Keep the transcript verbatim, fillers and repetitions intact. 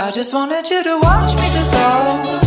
I just wanted you to watch me dissolve.